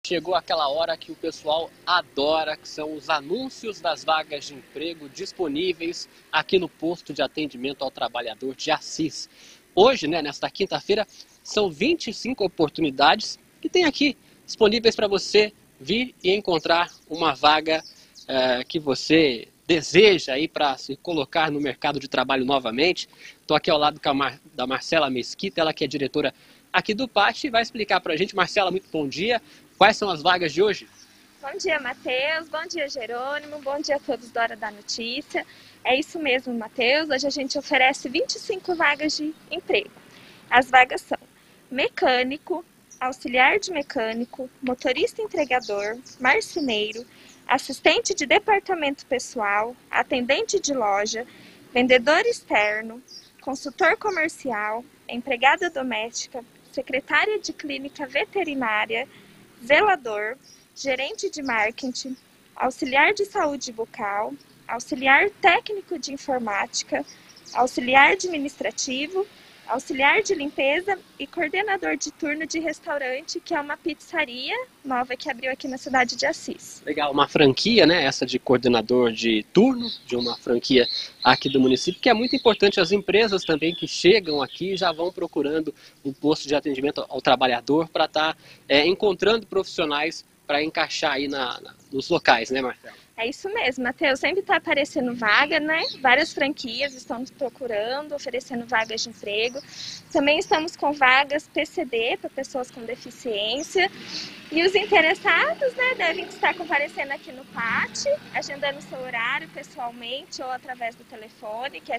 Chegou aquela hora que o pessoal adora, que são os anúncios das vagas de emprego disponíveis aqui no posto de atendimento ao trabalhador de Assis. Hoje, nesta quinta-feira, são 25 oportunidades que tem aqui disponíveis para você vir e encontrar uma vaga que você deseja aí para se colocar no mercado de trabalho novamente. Estou aqui ao lado da Marcela Mesquita, ela que é diretora aqui do PAT, e vai explicar para a gente. Marcela, muito bom dia. Quais são as vagas de hoje? Bom dia, Matheus. Bom dia, Jerônimo. Bom dia a todos da Hora da Notícia. É isso mesmo, Matheus. Hoje a gente oferece 25 vagas de emprego. As vagas são mecânico, auxiliar de mecânico, motorista entregador, marceneiro, assistente de departamento pessoal, atendente de loja, vendedor externo, consultor comercial, empregada doméstica, secretária de clínica veterinária, zelador, gerente de marketing, auxiliar de saúde bucal, auxiliar técnico de informática, auxiliar administrativo, auxiliar de limpeza e coordenador de turno de restaurante, que é uma pizzaria nova que abriu aqui na cidade de Assis. Legal, uma franquia, né? Essa de coordenador de turno, de uma franquia aqui do município, que é muito importante. As empresas também que chegam aqui já vão procurando um posto de atendimento ao trabalhador para estar encontrando profissionais para encaixar aí nos locais, né, Marcelo? É isso mesmo, Matheus. Sempre está aparecendo vaga, né? Várias franquias estão nos procurando, oferecendo vagas de emprego. Também estamos com vagas PCD para pessoas com deficiência. E os interessados, né, devem estar comparecendo aqui no PAT, agendando seu horário pessoalmente ou através do telefone, que é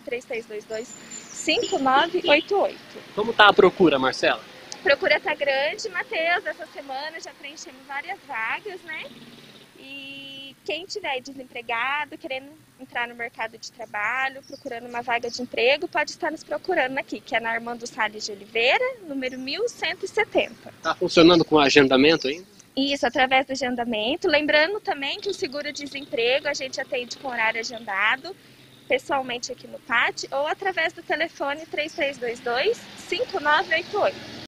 3322-5988. Como está a procura, Marcela? A procura está grande, Matheus. Essa semana já preenchemos várias vagas, né? E quem estiver desempregado, querendo entrar no mercado de trabalho, procurando uma vaga de emprego, pode estar nos procurando aqui, que é na Armando Salles de Oliveira, número 1170. Está funcionando com agendamento ainda? Isso, através do agendamento. Lembrando também que o seguro-desemprego a gente atende com horário agendado, pessoalmente aqui no PAT, ou através do telefone 3322-5988.